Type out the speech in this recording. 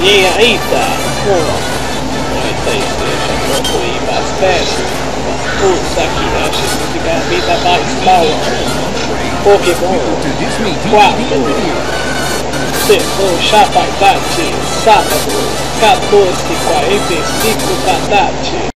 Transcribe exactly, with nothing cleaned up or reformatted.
E aí tá, pô, PlayStation concluir bastante. Puta que acha que fica a vida mais power. Pokémon quatro. Sessão Chapa Date, sábado, quatorze e quarenta e cinco da tarde.